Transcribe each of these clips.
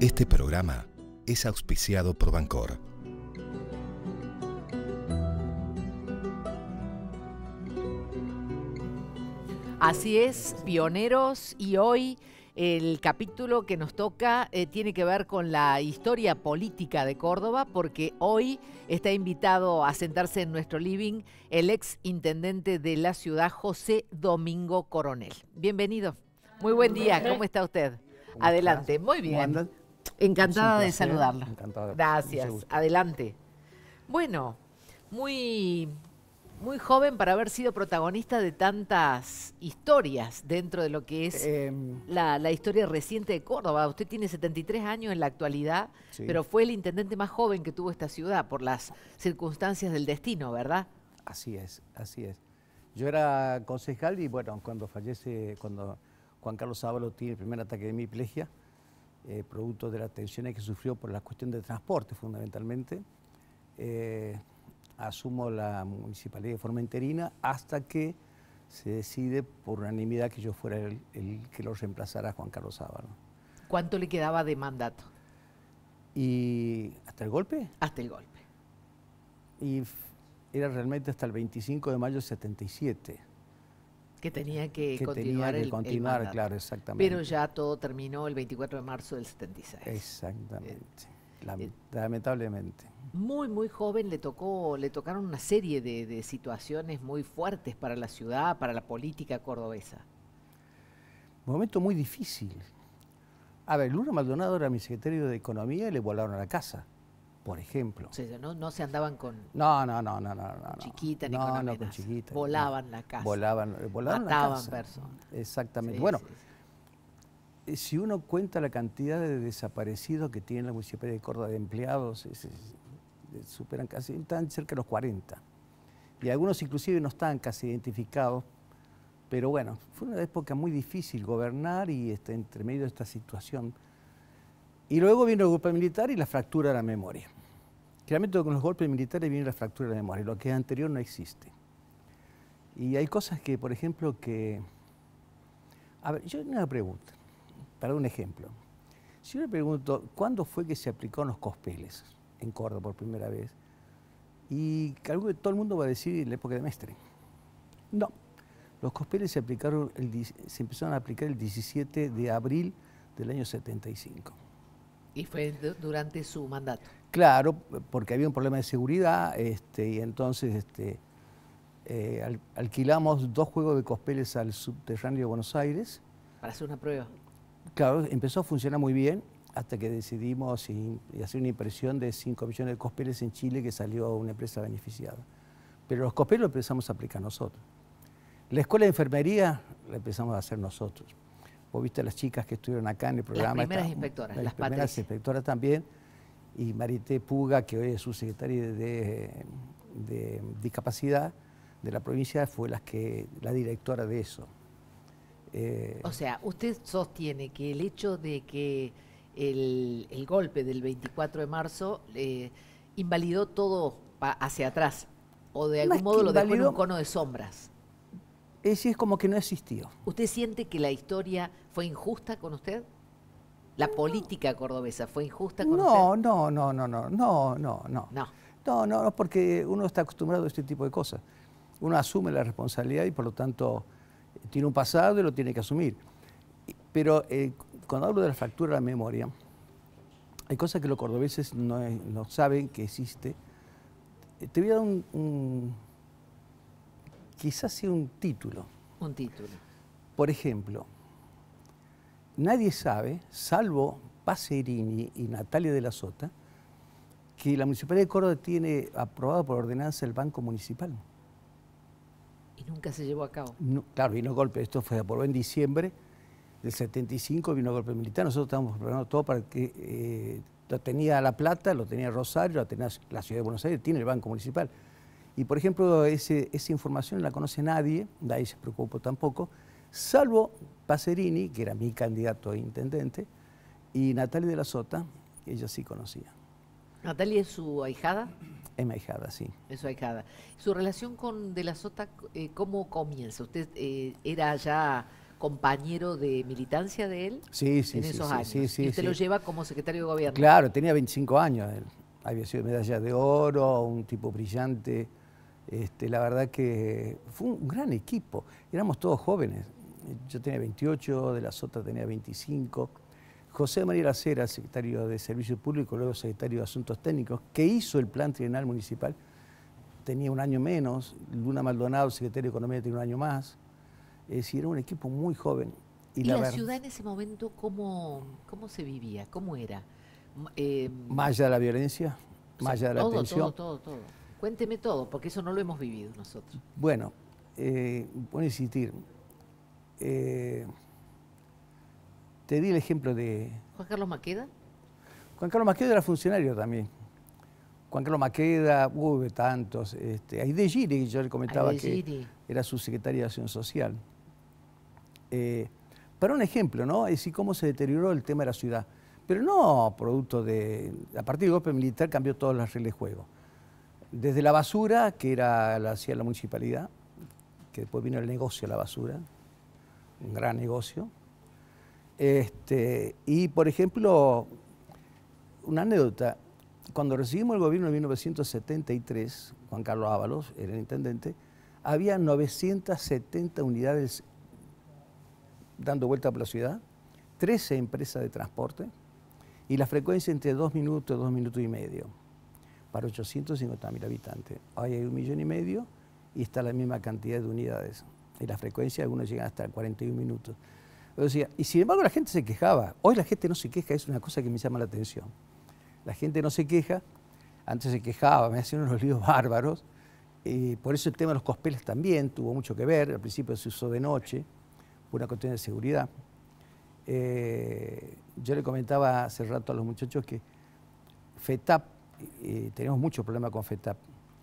Este programa es auspiciado por Bancor. Así es, pioneros, y hoy el capítulo que nos toca tiene que ver con la historia política de Córdoba, porque hoy está invitado a sentarse en nuestro living el ex intendente de la ciudad, José Domingo Coronel. Bienvenido. Muy buen día, ¿cómo está usted? Adelante, muy bien. Encantada de saludarlo. Encantado. Gracias, adelante. Bueno, muy joven para haber sido protagonista de tantas historias dentro de lo que es la historia reciente de Córdoba. Usted tiene 73 años en la actualidad, sí, pero fue el intendente más joven que tuvo esta ciudad por las circunstancias del destino, ¿verdad? Así es, así es. Yo era concejal y bueno, cuando Juan Carlos Ábalos tiene el primer ataque de hemiplegia, producto de las tensiones que sufrió por la cuestión de transporte fundamentalmente, asumo la municipalidad de forma interina hasta que se decide por unanimidad que yo fuera el que lo reemplazara a Juan Carlos Ábalos. ¿Cuánto le quedaba de mandato? ¿Y hasta el golpe? Hasta el golpe. Y era realmente hasta el 25 de mayo del 77. Que tenía que continuar el mandato. Claro, exactamente. Pero ya todo terminó el 24 de marzo del 76. Exactamente. Lamentablemente. Muy joven le tocaron una serie de situaciones muy fuertes para la ciudad, para la política cordobesa. Un momento muy difícil. A ver, Luna Maldonado era mi secretario de Economía y le volaron a la casa, por ejemplo. O sea, no se andaban con No. chiquita ni con amenazas. Con chiquita. Volaban la casa. Volaban mataban la casa. Personas. Exactamente. Sí, bueno, sí. Si uno cuenta la cantidad de desaparecidos que tiene la Municipalidad de Córdoba de empleados, superan casi, están cerca de los 40. Y algunos inclusive no están casi identificados. Pero bueno, fue una época muy difícil gobernar y entre medio de esta situación. Y luego vino el golpe militar y la fractura de la memoria. Realmente con los golpes militares viene la fractura de la memoria, lo que es anterior no existe. Y hay cosas que, por ejemplo, A ver, yo tengo una pregunta, para un ejemplo. Si yo le pregunto, ¿cuándo fue que se aplicaron los cospeles en Córdoba por primera vez? Y calculo que todo el mundo va a decir en la época de Mestre. No. Los cospeles se empezaron a aplicar el 17 de abril del año 75. ¿Y fue durante su mandato? Claro, porque había un problema de seguridad y entonces alquilamos 2 juegos de cospeles al subterráneo de Buenos Aires. Para hacer una prueba. Claro, empezó a funcionar muy bien hasta que decidimos hacer una impresión de 5 millones de cospeles en Chile que salió a una empresa beneficiada. Pero los cospeles los empezamos a aplicar nosotros. La escuela de enfermería la empezamos a hacer nosotros. Vos viste a las chicas que estuvieron acá en el programa. Las primeras inspectoras, las primeras inspectoras también. Y Marité Puga, que hoy es subsecretaria de Discapacidad de la provincia, fue la directora de eso. O sea, usted sostiene que el hecho de que el golpe del 24 de marzo invalidó todo hacia atrás, o de algún modo lo dejó en un cono de sombras. Es como que no existió. ¿Usted siente que la historia fue injusta con usted? ¿La política cordobesa fue injusta con usted? No, porque uno está acostumbrado a este tipo de cosas. Uno asume la responsabilidad y por lo tanto tiene un pasado y lo tiene que asumir. Pero cuando hablo de la fractura de la memoria, hay cosas que los cordobeses no saben que existe. Te voy a dar quizás sea un título. Un título. Por ejemplo, nadie sabe, salvo Pacerini y Natalia de la Sota, que la Municipalidad de Córdoba tiene aprobado por ordenanza el Banco Municipal. ¿Y nunca se llevó a cabo? No, claro, vino golpe, esto fue aprobado en diciembre del 75, vino golpe militar, nosotros estábamos preparando todo para que lo tenía La Plata, lo tenía Rosario, lo tenía la Ciudad de Buenos Aires, tiene el Banco Municipal. Y por ejemplo, esa información no la conoce nadie, nadie se preocupó tampoco, salvo Pacerini, que era mi candidato a intendente, y Natalia de la Sota, que ella sí conocía. ¿Natalia es su ahijada? Es mi ahijada, sí. Es su ahijada. ¿Su relación con De la Sota cómo comienza? ¿Usted era ya compañero de militancia de él Sí, en esos años. Y usted lo lleva como secretario de gobierno. Claro, tenía 25 años él. Había sido medalla de oro, un tipo brillante. La verdad que fue un gran equipo. Éramos todos jóvenes. Yo tenía 28, de la Sota tenía 25. José María Lacera, secretario de Servicios Públicos, luego secretario de Asuntos Técnicos, que hizo el plan trienal municipal, tenía un año menos. Luna Maldonado, secretario de Economía, tenía un año más. Es decir, era un equipo muy joven. ¿Y la ciudad en ese momento cómo se vivía? ¿Cómo era? Más allá de la violencia, más allá de la tensión. Todo. Cuénteme todo, porque eso no lo hemos vivido nosotros. Bueno, voy a insistir. Te di el ejemplo de... ¿Juan Carlos Maqueda? Juan Carlos Maqueda era funcionario también. Juan Carlos Maqueda, hubo tantos. Aide Giri, yo le comentaba que era su secretaria de Acción Social. Para un ejemplo, ¿no? Es decir, cómo se deterioró el tema de la ciudad. Pero no producto de... A partir del golpe militar cambió todas las reglas de juego. Desde la basura, que la hacía la municipalidad, que después vino el negocio de la basura, un gran negocio. Y, por ejemplo, una anécdota, cuando recibimos el gobierno en 1973, Juan Carlos Ábalos era el intendente, había 970 unidades dando vuelta por la ciudad, 13 empresas de transporte y la frecuencia entre 2 minutos y 2 minutos y medio para 850.000 habitantes. Hoy hay 1,5 millones y está la misma cantidad de unidades. Y la frecuencia, algunos llegan hasta 41 minutos. O sea, y sin embargo la gente se quejaba. Hoy la gente no se queja, es una cosa que me llama la atención. La gente no se queja, antes se quejaba, me hacían unos líos bárbaros. Por eso el tema de los cospeles también tuvo mucho que ver. Al principio se usó de noche, por una cuestión de seguridad. Yo le comentaba hace rato a los muchachos que FETAP, tenemos muchos problemas con FETAP,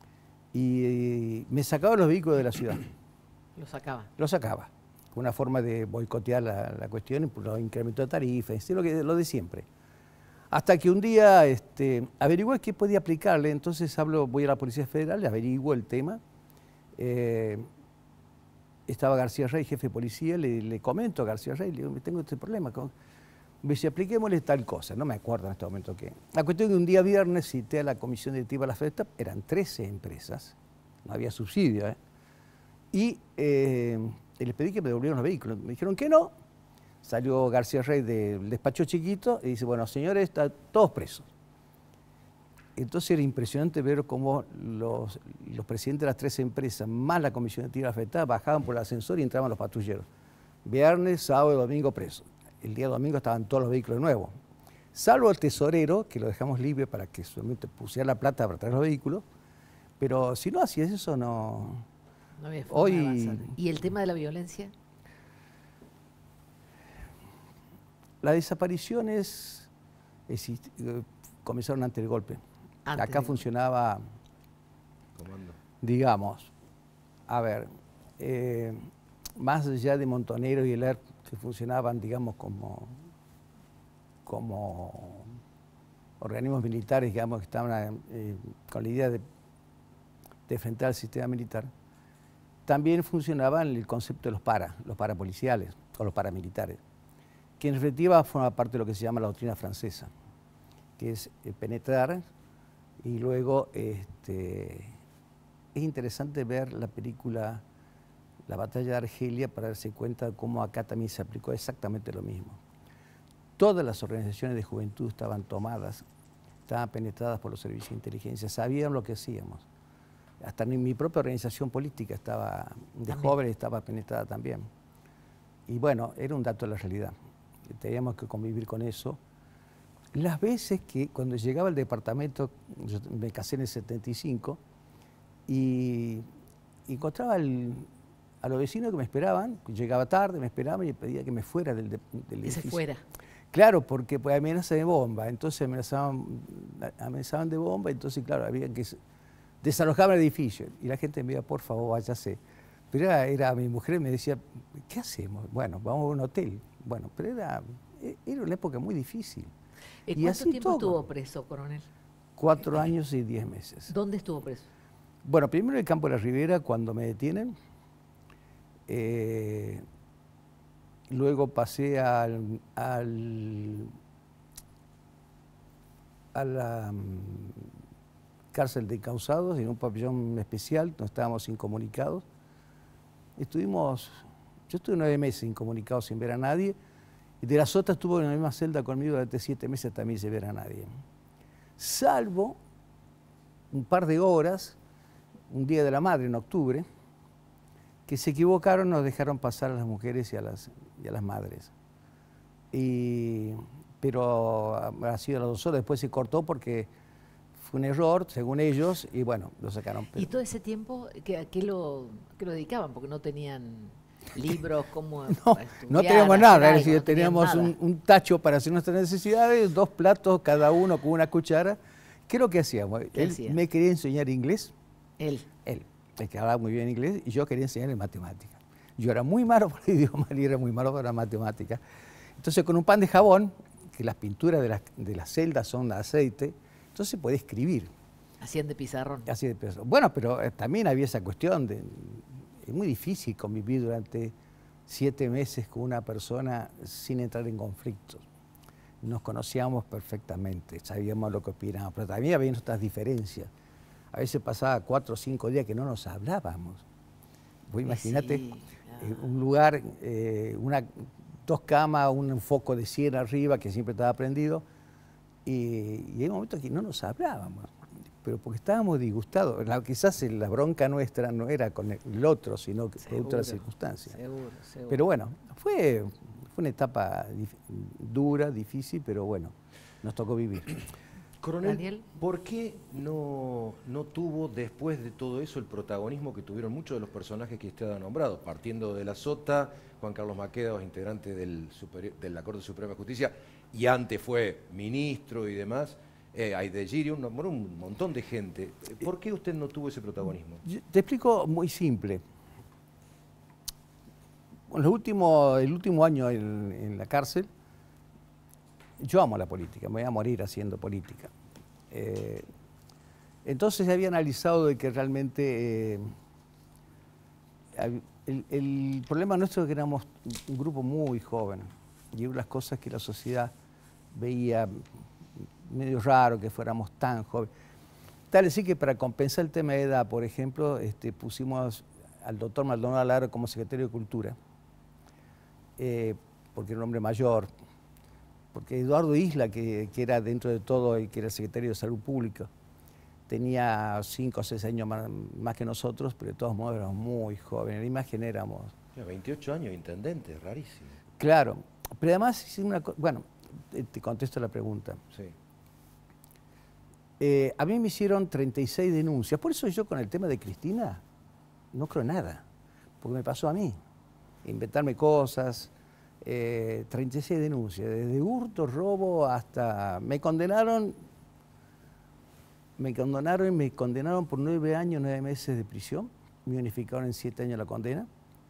y me sacaba los vehículos de la ciudad. ¿Lo sacaba? Lo sacaba. Una forma de boicotear la cuestión, lo incrementó de tarifas, lo de siempre. Hasta que un día averigué qué podía aplicarle, entonces voy a la Policía Federal, averiguo el tema. Estaba García Rey, jefe de policía, le comento a García Rey, le digo, tengo este problema. Me dice, apliquémosle tal cosa, no me acuerdo en este momento qué. La cuestión es que un día viernes cité a la comisión directiva de la FETAP, eran 13 empresas, no había subsidio, y les pedí que me devolvieran los vehículos. Me dijeron que no. Salió García Rey del despacho chiquito y dice, bueno, señores, están todos presos. Entonces era impresionante ver cómo los presidentes de las 13 empresas, más la comisión directiva de la FETAP, bajaban por el ascensor y entraban los patrulleros. Viernes, sábado y domingo presos. El día domingo estaban todos los vehículos nuevos. Salvo el tesorero, que lo dejamos libre para que solamente pusiera la plata para traer los vehículos. Pero si no hacías eso, no había forma de avanzar. ¿Y el tema de la violencia? Las desapariciones comenzaron antes del golpe. Acá funcionaba, digamos, a ver, más allá de Montonero y el ERP, que funcionaban, digamos, como organismos militares, digamos, que estaban con la idea de enfrentar al sistema militar, también funcionaban el concepto de los parapoliciales o los paramilitares, que en definitiva forma parte de lo que se llama la doctrina francesa, que es penetrar y luego es interesante ver la película La batalla de Argelia para darse cuenta de cómo acá también se aplicó exactamente lo mismo. Todas las organizaciones de juventud estaban tomadas, estaban penetradas por los servicios de inteligencia, sabían lo que hacíamos. Hasta mi propia organización política de jóvenes estaba penetrada también. Y bueno, era un dato de la realidad. Teníamos que convivir con eso. Las veces que cuando llegaba al departamento, yo me casé en el 75, y encontraba a los vecinos que me esperaban, llegaba tarde, me esperaban y pedía que me fuera del edificio. Que se fuera. Claro, porque pues, amenaza de bomba, entonces amenazaban de bomba, entonces claro, había que desalojar el edificio. Y la gente me decía, por favor, váyase. Pero era mi mujer me decía, ¿qué hacemos? Bueno, vamos a un hotel. Bueno, pero era una época muy difícil. ¿Cuánto tiempo estuvo preso, coronel? 4 años y 10 meses. ¿Dónde estuvo preso? Bueno, primero en el campo de la Ribera, cuando me detienen. luego pasé a la cárcel de encausados, en un pabellón especial, donde estábamos incomunicados. Yo estuve 9 meses incomunicados sin ver a nadie, y de la Sota estuvo en la misma celda conmigo durante 7 meses también sin ver a nadie. Salvo un par de horas, un día de la madre en octubre, que se equivocaron, nos dejaron pasar a las mujeres y a las madres. Pero ha sido las 2 horas, después se cortó porque fue un error, según ellos, y bueno, lo sacaron. ¿Y todo ese tiempo a qué lo dedicaban? Porque no tenían libros, cómo no teníamos nada, es decir, no teníamos un tacho para hacer nuestras necesidades, 2 platos cada uno con una cuchara. ¿Qué es lo que hacíamos? Él me quería enseñar inglés. Él, que hablaba muy bien inglés, y yo quería enseñarle matemáticas. Yo era muy malo para el idioma, él era muy malo para la matemática. Entonces, con un pan de jabón, que las pinturas de las celdas son de aceite, entonces podía escribir. Hacían de pizarrón. Hacían de pizarrón. Bueno, pero también había esa cuestión de... Es muy difícil convivir durante 7 meses con una persona sin entrar en conflictos. Nos conocíamos perfectamente, sabíamos lo que opinábamos, pero también había nuestras diferencias. A veces pasaba 4 o 5 días que no nos hablábamos. Vos imagínate, sí, claro. Un lugar, 2 camas, un foco de 100 arriba que siempre estaba prendido, y hay momentos que no nos hablábamos, pero porque estábamos disgustados. Quizás la bronca nuestra no era con el otro, sino con otras circunstancias. Seguro. Pero bueno, fue una etapa dura, difícil, pero bueno, nos tocó vivir. Coronel, Daniel, ¿por qué no tuvo después de todo eso el protagonismo que tuvieron muchos de los personajes que usted ha nombrado? Partiendo de la Sota, Juan Carlos Maqueda, integrante de la Corte Suprema de Justicia, y antes fue ministro y demás, de Girio, un montón de gente. ¿Por qué usted no tuvo ese protagonismo? Te explico muy simple. El último año en la cárcel, yo amo la política, me voy a morir haciendo política. Entonces había analizado de que realmente el problema nuestro es que éramos un grupo muy joven, y una de las cosas que la sociedad veía medio raro que fuéramos tan jóvenes. Tal así que para compensar el tema de edad, por ejemplo, pusimos al doctor Maldonado Lara como secretario de Cultura, porque era un hombre mayor, porque Eduardo Isla, que era dentro de todo el que era secretario de Salud Pública, tenía 5 o 6 años más que nosotros, pero de todos modos éramos muy jóvenes. La imagen éramos... 28 años, intendente, rarísimo. Claro, pero además hice una cosa... Bueno, te contesto la pregunta. Sí. A mí me hicieron 36 denuncias, por eso yo con el tema de Cristina no creo nada, porque me pasó a mí, inventarme cosas, 36 denuncias, desde hurto, robo, hasta... Me condenaron y me condenaron por 9 años, 9 meses de prisión, me unificaron en 7 años la condena,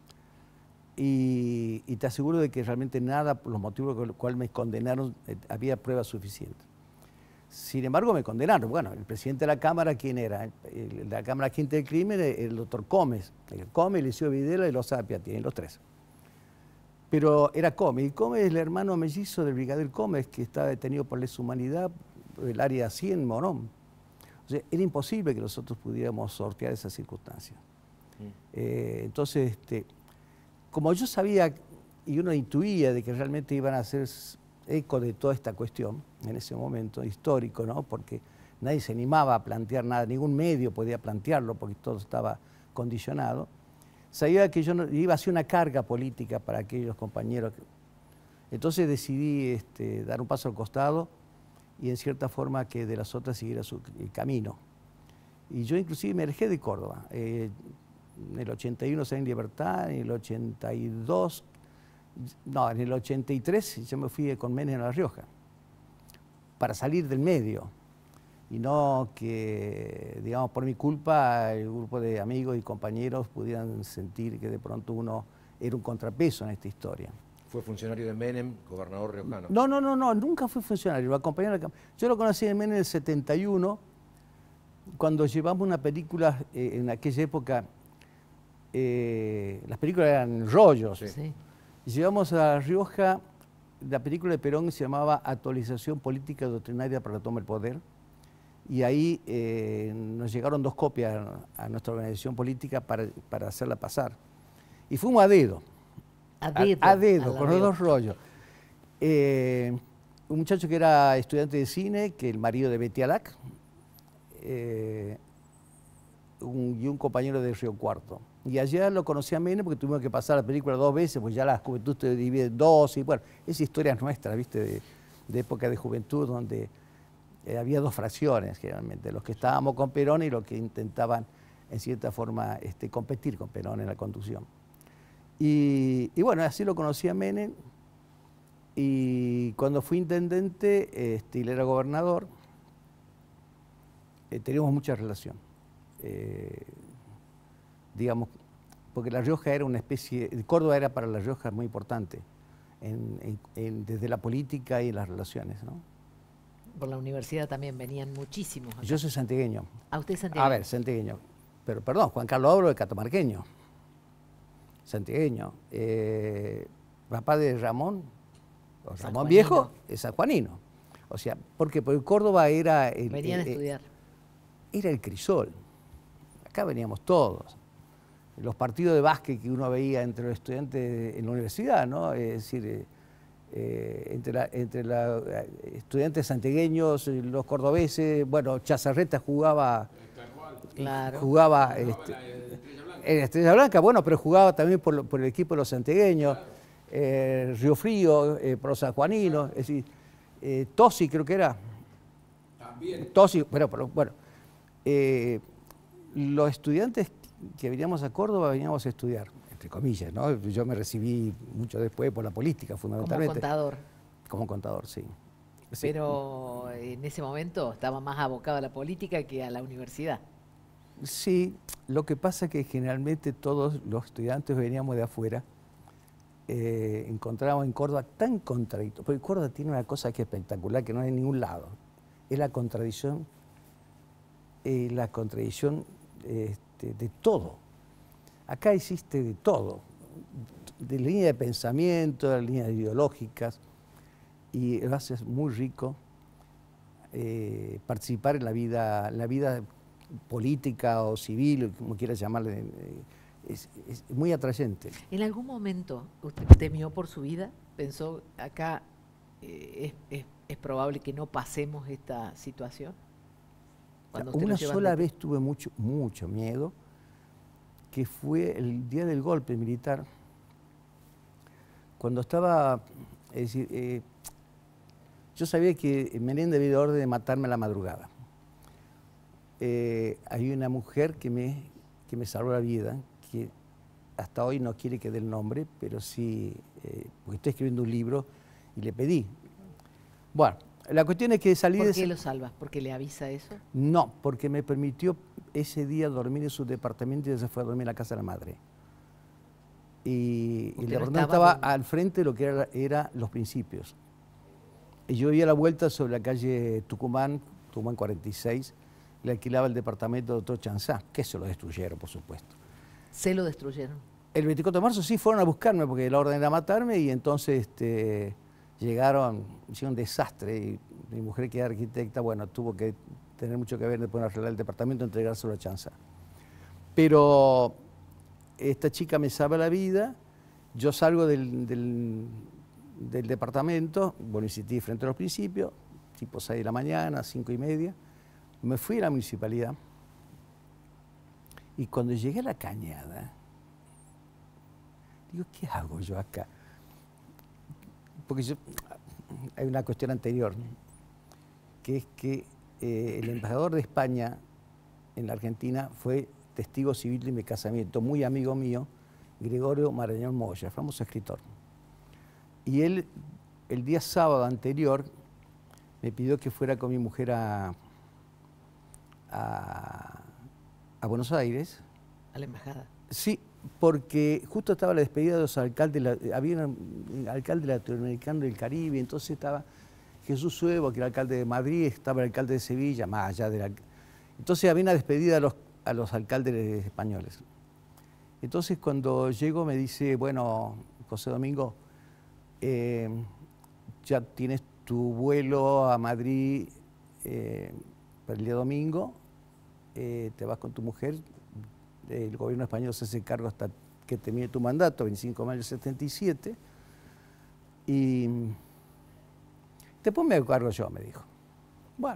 y te aseguro de que realmente nada, por los motivos por los cuales me condenaron, había pruebas suficientes. Sin embargo, me condenaron. Bueno, el presidente de la Cámara, ¿quién era? De la Cámara Quinta del Crimen, el doctor Comes. El Comes, Eliseo Videla y los Sapia, tienen los 3. Pero era Comes, y Comes es el hermano mellizo del brigadier Comes, que estaba detenido por lesa humanidad, el área 100, Morón. O sea, era imposible que nosotros pudiéramos sortear esas circunstancias. Entonces, como yo sabía y uno intuía de que realmente iban a hacer eco de toda esta cuestión en ese momento histórico, ¿no? Porque nadie se animaba a plantear nada, ningún medio podía plantearlo porque todo estaba condicionado. Sabía que yo iba a hacer una carga política para aquellos compañeros. Entonces decidí dar un paso al costado y en cierta forma que de las otras siguiera el camino. Y yo inclusive me alejé de Córdoba. En el 81 salí en libertad, en el 82... No, en el 83 yo me fui con Menem a La Rioja para salir del medio y no que, digamos, por mi culpa el grupo de amigos y compañeros pudieran sentir que de pronto uno era un contrapeso en esta historia. ¿Fue funcionario de Menem, gobernador riojano? No, nunca fui funcionario, lo acompañé a la Cámara. Yo lo conocí en Menem en el 71, cuando llevamos una película, en aquella época, las películas eran rollos. Sí. Llevamos a La Rioja, la película de Perón se llamaba Actualización Política Doctrinaria para la Toma del Poder, y ahí nos llegaron 2 copias a nuestra organización política para hacerla pasar. Y fuimos a dedo. A dedo, con los 2 rollos. Un muchacho que era estudiante de cine, que el marido de Betty Alac, y un compañero de Río Cuarto. Y allá lo conocí a Menem porque tuvimos que pasar la película 2 veces, pues ya la juventud se divide en 2, y bueno, esa historia es nuestra, ¿viste? De época de juventud, donde había 2 fracciones, generalmente, los que estábamos con Perón y los que intentaban, en cierta forma, competir con Perón en la conducción. Y bueno, así lo conocí a Menem, y cuando fui intendente, él era gobernador, teníamos mucha relación. Digamos, porque La Rioja era una especie, Córdoba era para La Rioja muy importante, desde la política y las relaciones, ¿no? Por la universidad también venían muchísimos acá. Yo soy santiagueño. ¿A usted es santiagueño? A ver, santiagueño. Pero perdón, Juan Carlos Obro es catamarqueño. Santiagueño. Papá de Ramón, o Ramón Viejo, es sanjuanino. O sea, porque Córdoba era... Venían a estudiar. Era el crisol. Acá veníamos todos. Los partidos de básquet que uno veía entre los estudiantes en la universidad, ¿no? Es decir, entre los estudiantes santiagueños, los cordobeses, bueno, Chazarreta jugaba... Claro. Jugaba en Estrella Blanca, bueno, pero jugaba también por el equipo de los santiagueños, Río Frío, pro sanjuanino, es decir, Tosi creo que era. También. Tosi, bueno, los estudiantes que veníamos a Córdoba veníamos a estudiar, entre comillas, ¿no? Yo me recibí mucho después por la política, fundamentalmente. Como contador. Como contador, sí. Pero en ese momento estaba más abocado a la política que a la universidad. Sí, lo que pasa es que generalmente todos los estudiantes veníamos de afuera, encontrábamos en Córdoba tan contradictorio, porque Córdoba tiene una cosa que es espectacular, que no hay en ningún lado, es la contradicción de todo. Acá existe de todo, de línea de pensamiento, de líneas ideológicas, y lo hace muy rico participar en la vida política o civil, como quieras llamarle, es muy atrayente. ¿En algún momento usted temió por su vida? ¿Pensó, acá es probable que no pasemos esta situación? Una sola vez tuve mucho miedo, que fue el día del golpe militar, cuando estaba, es decir, yo sabía que Menem debía dar orden de matarme a la madrugada. Hay una mujer que me salvó la vida, que hasta hoy no quiere que dé el nombre, pero sí, porque estoy escribiendo un libro y le pedí. Bueno, la cuestión es que salí de... ¿Por qué lo salvas? ¿Porque le avisa eso? No, porque me permitió ese día dormir en su departamento y se fue a dormir en la casa de la madre. Y el departamento estaba al frente de lo que era Los Principios. Y yo vivía a la vuelta sobre la calle Tucumán 46, le alquilaba el departamento del doctor Chanzá, que se lo destruyeron, por supuesto. ¿Se lo destruyeron? El 24 de marzo sí fueron a buscarme, porque la orden era matarme, y entonces llegaron, hicieron un desastre, y mi mujer, que era arquitecta, bueno, tuvo que tener mucho que ver después de arreglar el departamento y entregárselo a Chanzá. Pero esta chica me salva la vida, yo salgo del departamento, bueno, insistí frente a Los Principios, tipo 6 de la mañana, 5:30, me fui a la municipalidad, y cuando llegué a la Cañada, digo, ¿qué hago yo acá? Porque hay una cuestión anterior, que es que el embajador de España en la Argentina fue testigo civil de mi casamiento, muy amigo mío, Gregorio Marañón Moya, famoso escritor. Y él, el día sábado anterior, me pidió que fuera con mi mujer a Buenos Aires. ¿A la embajada? Sí, porque justo estaba la despedida de los alcaldes, había un alcalde latinoamericano del Caribe, entonces estaba Jesús Suevo, que era alcalde de Madrid, estaba el alcalde de Sevilla, más allá de la... Entonces había una despedida a los alcaldes españoles. Entonces cuando llego me dice, bueno, José Domingo, ya tienes tu vuelo a Madrid para el día domingo, te vas con tu mujer, el gobierno español se hace cargo hasta que termine tu mandato, 25 de mayo del 77, y después me hago cargo yo, me dijo. Bueno,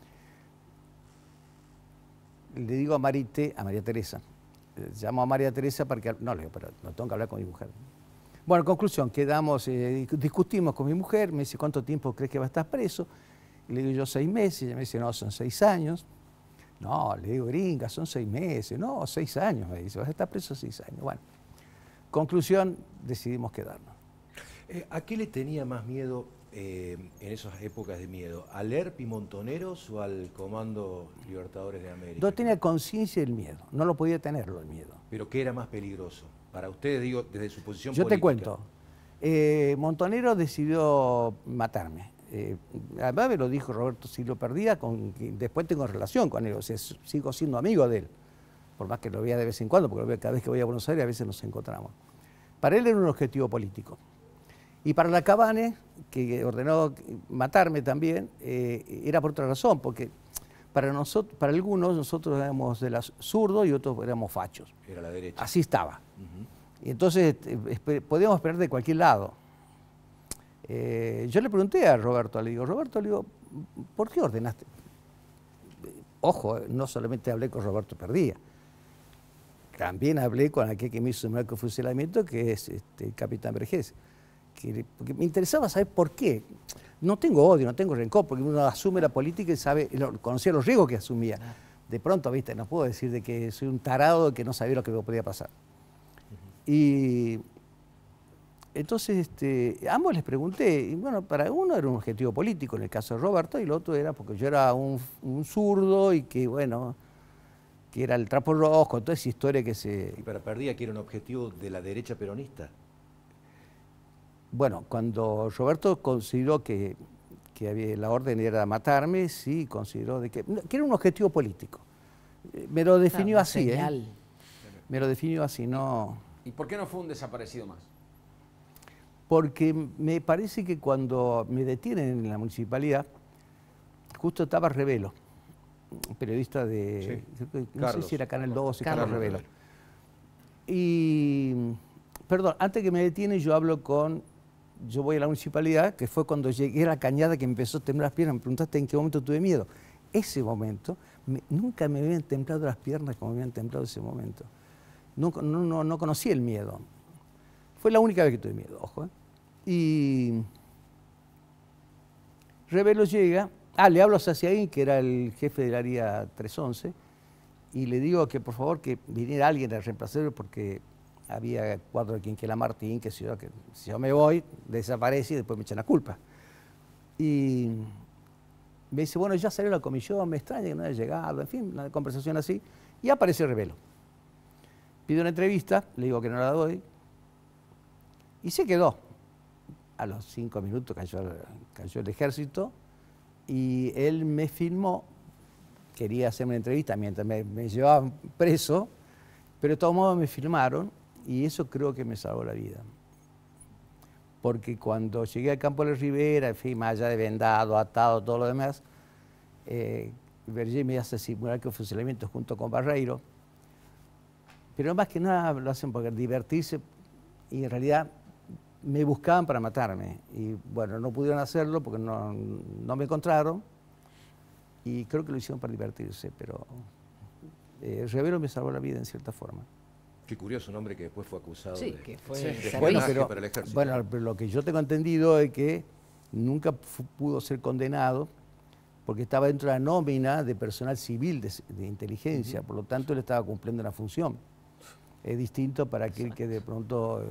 le digo a María Teresa, llamo a María Teresa para que, no le digo, pero no tengo que hablar con mi mujer. Bueno, conclusión, quedamos, discutimos con mi mujer, me dice, ¿cuánto tiempo crees que va a estar preso? Le digo yo 6 meses, ella me dice, no, son 6 años. No, le digo, gringa, son 6 meses, no, 6 años, me dice, vas a estar preso 6 años. Bueno, conclusión, decidimos quedarnos. ¿A qué le tenía más miedo en esas épocas de miedo? ¿Al ERP y Montoneros o al Comando Libertadores de América? Yo tenía conciencia del miedo, no lo podía tenerlo el miedo. ¿Pero qué era más peligroso? Para ustedes, digo, desde su posición Yo política. te cuento, Montoneros decidió matarme. Además me lo dijo Roberto Silva Perdía, con quien después tengo relación con él, o sea, sigo siendo amigo de él, por más que lo vea de vez en cuando, porque lo veo cada vez que voy a Buenos Aires, a veces nos encontramos. Para él era un objetivo político. Y para la Cabane, que ordenó matarme también, era por otra razón, porque para algunos nosotros éramos de la zurdo y otros éramos fachos. Era la derecha. Así estaba. Y entonces podíamos esperar de cualquier lado. Yo le pregunté a Roberto, le digo, ¿por qué ordenaste? Ojo, no solamente hablé con Roberto Perdía, también hablé con aquel que me hizo el marco de fusilamiento, que es el capitán Vergés. Porque me interesaba saber por qué. No tengo odio, no tengo rencor, porque uno asume la política y sabe, conocía los riesgos que asumía. De pronto, viste, no puedo decir de que soy un tarado que no sabía lo que me podía pasar. Y entonces, ambos les pregunté, y bueno, para uno era un objetivo político, en el caso de Roberto, y el otro era porque yo era un zurdo y que, bueno, que era el trapo rojo, toda esa historia que se... ¿Y para Perdía que era un objetivo de la derecha peronista? Bueno, cuando Roberto consideró que la orden era matarme, sí consideró que era un objetivo político. Me lo definió así, me lo definió así, no... ¿Y por qué no fue un desaparecido más? Porque me parece que cuando me detienen en la municipalidad, justo estaba Revelo, un periodista de... Sí. No Carlos. sé si era Canal 12, Carlos Carlos Revelo. Y, perdón, antes que me detienen yo voy a la municipalidad, que fue cuando llegué a la cañada que me empezó a temblar las piernas. Me preguntaste en qué momento tuve miedo. Ese momento, nunca me habían temblado las piernas como me habían temblado ese momento. No conocí el miedo. Fue la única vez que tuve miedo, ojo. Y Revelo llega, le hablo a Saciaín, que era el jefe del área 311, y le digo que por favor que viniera alguien a reemplazarlo porque había cuadro de Quinquela Martín, que si yo me voy, desaparece y después me echan la culpa. Y me dice, bueno, ya salió la comisión, me extraña que no haya llegado, en fin, una conversación así, y aparece Revelo. Pido una entrevista, le digo que no la doy, y se quedó. A los 5 minutos cayó el ejército, y él me filmó, quería hacerme una entrevista mientras me llevaban preso, pero de todos modos me filmaron, y eso creo que me salvó la vida. Porque cuando llegué al campo de la Ribera, en fin, más allá de vendado, atado, todo lo demás, Vergés me hace simular que fusilamiento junto con Barreiro, pero más que nada lo hacen porque divertirse, y en realidad me buscaban para matarme, y bueno, no pudieron hacerlo porque no me encontraron, y creo que lo hicieron para divertirse, pero Revelo me salvó la vida en cierta forma. Qué curioso, un hombre que después fue acusado Sí, de... que fue de servicio. espionaje para el ejército. Bueno, pero lo que yo tengo entendido es que nunca pudo ser condenado porque estaba dentro de la nómina de personal civil de inteligencia, por lo tanto él estaba cumpliendo una función. Es distinto para aquel que de pronto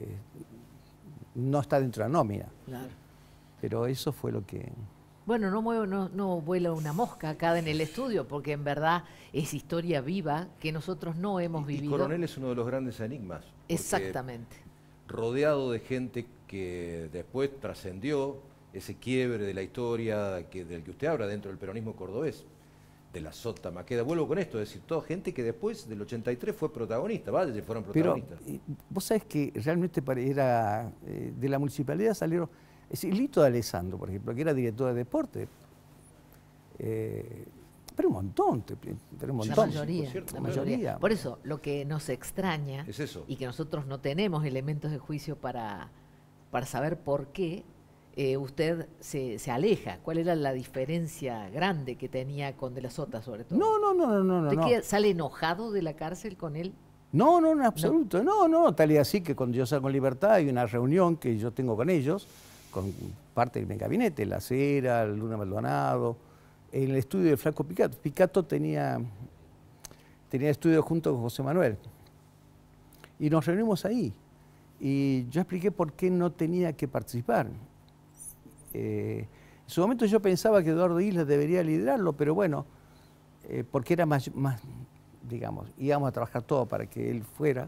no está dentro de la nómina. Claro. Pero eso fue lo que... Bueno, no vuela una mosca acá en el estudio, porque en verdad es historia viva que nosotros no hemos Y vivido. Coronel es uno de los grandes enigmas. porque Exactamente. Rodeado de gente que después trascendió ese quiebre de la historia del que usted habla dentro del peronismo cordobés. de la Sota, Maqueda. Vuelvo con esto, es decir, toda gente que después del 83 fue protagonista, vaya, si fueron Pero protagonistas. vos sabés que realmente era, de la municipalidad salieron, es decir, Lito de Alessandro, por ejemplo, que era director de deporte, pero un montón, pero un montón. La mayoría, por cierto, la claro. mayoría. Por eso, lo que nos extraña Es eso. y que nosotros no tenemos elementos de juicio para saber por qué usted se aleja. ¿Cuál era la diferencia grande que tenía con De la Sota, sobre todo? No. ¿Usted sale enojado de la cárcel con él? No, en absoluto. No, tal y así que cuando yo salgo en libertad hay una reunión que yo tengo con ellos, con parte de mi gabinete, La Cera, Luna Maldonado, en el estudio de Flaco Picato. Picato tenía estudio junto con José Manuel. Y nos reunimos ahí. Y yo expliqué por qué no tenía que participar. En su momento yo pensaba que Eduardo Islas debería liderarlo, pero bueno, porque era más, digamos, íbamos a trabajar todo para que él fuera.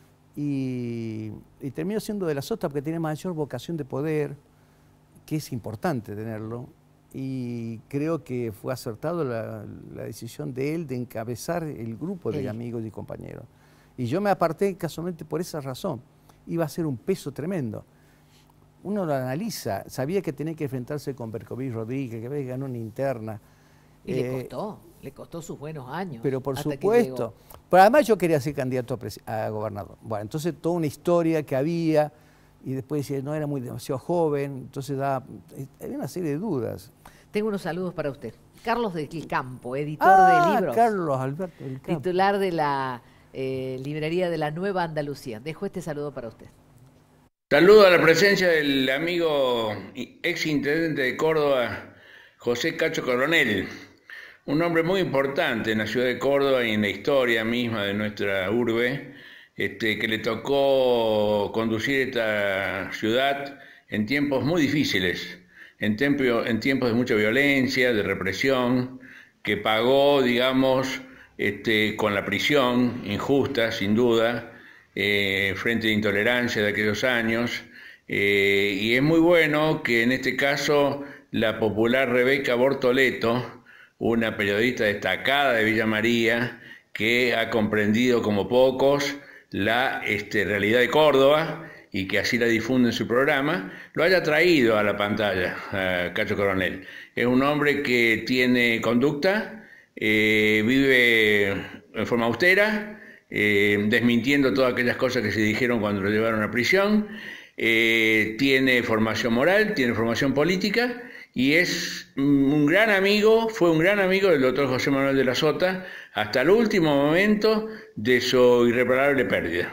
Y terminó siendo De la Sota porque tiene mayor vocación de poder, que es importante tenerlo. Y creo que fue acertado la decisión de él de encabezar el grupo de amigos y compañeros. Y yo me aparté casualmente por esa razón. Iba a ser un peso tremendo. Uno lo analiza, sabía que tenía que enfrentarse con Berkovich Rodríguez, que a veces ganó una interna. Y le costó sus buenos años. Pero por hasta que supuesto. llegó. Pero además yo quería ser candidato a gobernador. Bueno, entonces toda una historia que había, y después decía, no, era demasiado joven, entonces había una serie de dudas. Tengo unos saludos para usted. Carlos del Campo, editor de libros. Carlos Alberto del Campo. Titular de la librería de la Nueva Andalucía. Dejo este saludo para usted. Saludo a la presencia del amigo ex intendente de Córdoba, José Cacho Coronel, un hombre muy importante en la ciudad de Córdoba y en la historia misma de nuestra urbe, que le tocó conducir esta ciudad en tiempos muy difíciles, en tiempos de mucha violencia, de represión, que pagó, digamos, con la prisión injusta, sin duda, frente a la intolerancia de aquellos años, y es muy bueno que en este caso la popular Rebeca Bortoleto, una periodista destacada de Villa María, que ha comprendido como pocos la realidad de Córdoba y que así la difunde en su programa, lo haya traído a la pantalla, a Cacho Coronel. Es un hombre que tiene conducta, vive en forma austera, desmintiendo todas aquellas cosas que se dijeron cuando lo llevaron a prisión, tiene formación moral, tiene formación política y es un gran amigo, fue un gran amigo del doctor José Manuel de la Sota hasta el último momento de su irreparable pérdida.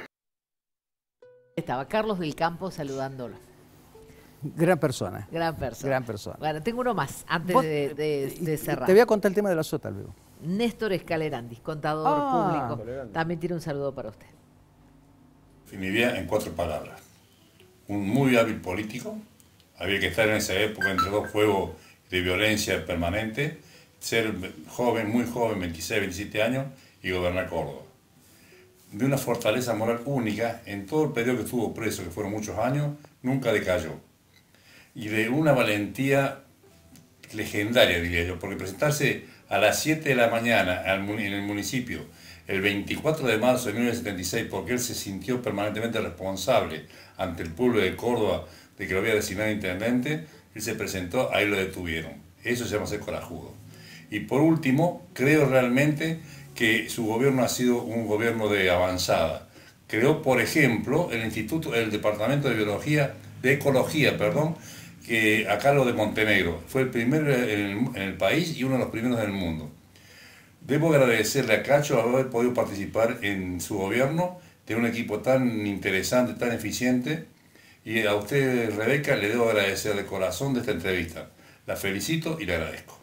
Estaba Carlos del Campo saludándolo. Gran persona. Gran persona. Gran persona. Bueno, tengo uno más antes de cerrar. Te voy a contar el tema de la Sota luego. Néstor Escalerandis, contador público. También tiene un saludo para usted. Definiría en 4 palabras. Un muy hábil político. Había que estar en esa época entre dos fuegos de violencia permanente, ser joven, muy joven, 26, 27 años, y gobernar Córdoba. De una fortaleza moral única, en todo el periodo que estuvo preso, que fueron muchos años, nunca decayó. Y de una valentía legendaria, diría yo, porque presentarse a las 7 de la mañana en el municipio, el 24 de marzo de 1976, porque él se sintió permanentemente responsable ante el pueblo de Córdoba de que lo había designado intendente, él se presentó, ahí lo detuvieron. Eso se llama ser corajudo. Y por último, creo realmente que su gobierno ha sido un gobierno de avanzada. Creó, por ejemplo, el Departamento de Ecología, que a cargo de Montenegro. Fue el primero en el país y uno de los primeros del mundo. Debo agradecerle a Cacho haber podido participar en su gobierno, de un equipo tan interesante, tan eficiente. Y a usted, Rebeca, le debo agradecer de corazón de esta entrevista. La felicito y le agradezco.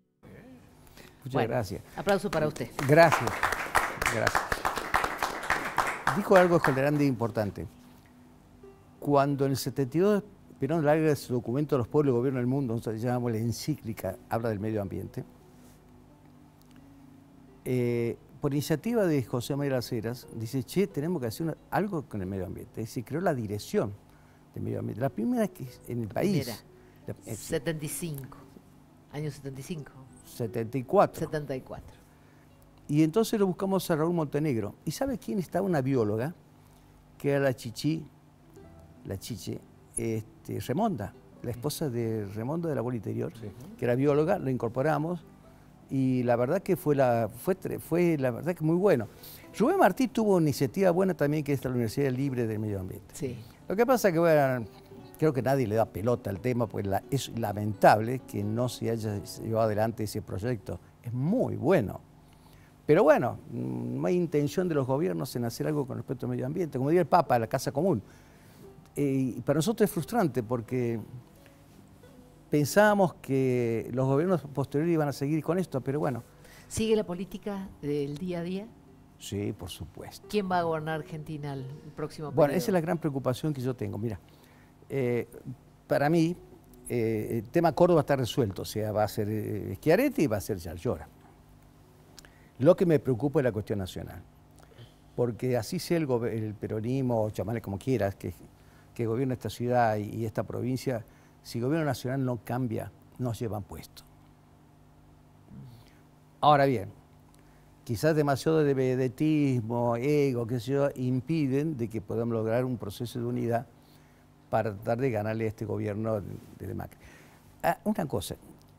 Muchas gracias. Aplauso para usted. Gracias. Dijo algo Escalerandis importante. Cuando en el 72 Perón larga su documento a los pueblos y gobierno del mundo, nosotros llamamos la encíclica, habla del medio ambiente, por iniciativa de José María Las Heras, dice, tenemos que hacer algo con el medio ambiente. Es decir, creó la dirección del medio ambiente. La primera que en el país. 75. Año 75. 74. 74. Y entonces lo buscamos a Raúl Montenegro. ¿Y sabe quién estaba? Una bióloga, que era la Chiche, Remonda, la esposa de Remonda del abuelo interior, que era bióloga, lo incorporamos y la verdad que fue la verdad que muy bueno. Rubén Martí tuvo una iniciativa buena también, que es la Universidad Libre del Medio Ambiente. Sí. Lo que pasa es que, bueno, creo que nadie le da pelota al tema, pues es lamentable que no se haya llevado adelante ese proyecto. Es muy bueno. Pero bueno, no hay intención de los gobiernos en hacer algo con respecto al medio ambiente. Como diría el Papa, la casa común. Para nosotros es frustrante porque pensábamos que los gobiernos posteriores iban a seguir con esto, pero bueno. ¿Sigue la política del día a día? Sí, por supuesto. ¿Quién va a gobernar Argentina el próximo periodo? Bueno, esa es la gran preocupación que yo tengo. Mira, para mí, el tema Córdoba está resuelto. O sea, va a ser Schiaretti y va a ser Yarlora. Lo que me preocupa es la cuestión nacional. Porque así sea el peronismo, o llamarle como quieras, que gobierna esta ciudad y esta provincia, si el gobierno nacional no cambia, nos llevan puesto. Ahora bien, quizás demasiado de vedetismo, ego, qué sé yo, impiden de que podamos lograr un proceso de unidad para tratar de ganarle a este gobierno de Macri. Una cosa,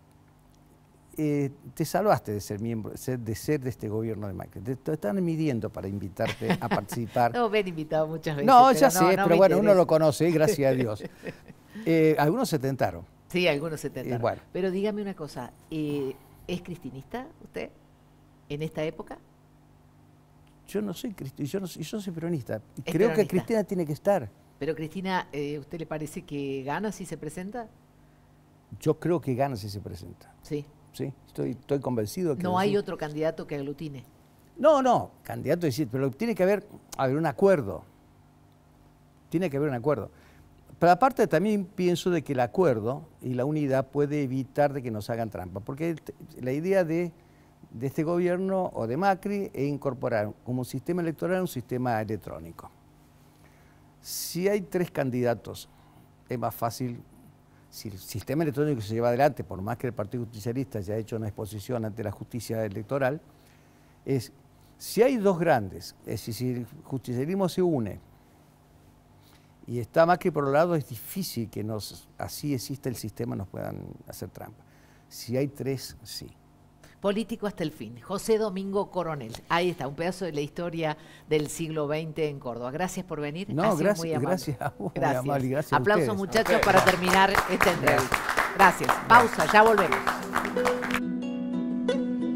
te salvaste de ser miembro, de este gobierno de Macri. Te están midiendo para invitarte a participar. No, me han invitado muchas veces. No, ya sé, no pero bueno, uno lo conoce, gracias a Dios. Algunos se tentaron. Sí, algunos se tentaron. Bueno. Pero dígame una cosa, ¿es cristinista usted en esta época? Yo no soy cristinista, yo soy peronista. Creo peronista. que Cristina tiene que estar. Pero Cristina, ¿usted le parece que gana si se presenta? Yo creo que gana si se presenta. Sí. Sí, estoy convencido. Que ¿No hay otro candidato que aglutine? No, candidato decir, pero tiene que haber un acuerdo. Tiene que haber un acuerdo. Pero aparte también pienso de que el acuerdo y la unidad puede evitar de que nos hagan trampa, porque la idea de este gobierno o de Macri es incorporar como sistema electoral un sistema electrónico. Si hay 3 candidatos, es más fácil. Si el sistema electrónico se lleva adelante, por más que el Partido Justicialista ya ha hecho una exposición ante la justicia electoral, si hay 2 grandes, es decir, si el justicialismo se une y está Macri por un lado, es difícil que así exista el sistema, nos puedan hacer trampa. Si hay 3, sí. Político hasta el fin, José Domingo Coronel. Ahí está, un pedazo de la historia del siglo XX en Córdoba. Gracias por venir. No, gracias a vos, gracias. Muy amable, gracias. Aplausos, a muchachos, para terminar esta entrevista. Gracias. Pausa, ya volvemos.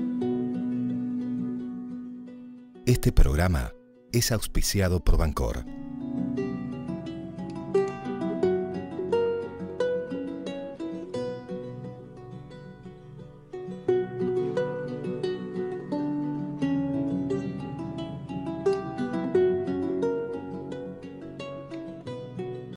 Este programa es auspiciado por Bancor.